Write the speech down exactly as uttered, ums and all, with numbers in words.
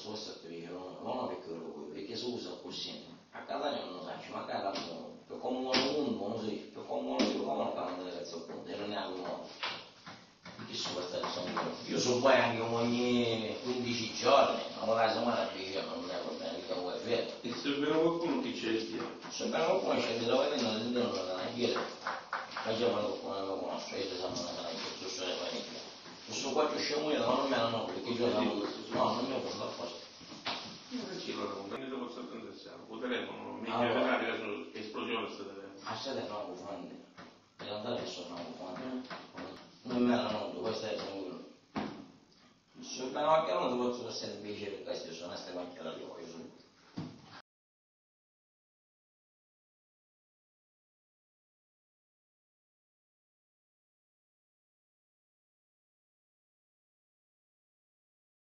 questo questo ti dice no, non perché lo vuoi, perché si usa così. A Catania non lo sai, ma a Carabinieri, per come uno uno, non si, per come uno si come fanno delle cazzo appunto, e non è anche uno. Che sono stati sono io sono poi anche ogni quindici giorni, non la settimana dice non è va bene, che vuoi fare. E se vero qualcuno ti c'è il diavolo? Se per qualcuno c'è il lavoro non è non la chiede, facciamo qualcuno non lo conosco, io ti sanno una chiede, su le famiglie. Sono quattro scemuie, ma non me la no, perché io non no, non mi ho fatto apposta. Sì, allora, un grande posto attenzione, potremmo mica vedere caso esplosione sta telefono. A sede no, ufante, per andare adesso no, ufante, non me la no, questo è sicuro. Se per una chiamata posso essere invece per questo, sono queste macchine da io, io sono.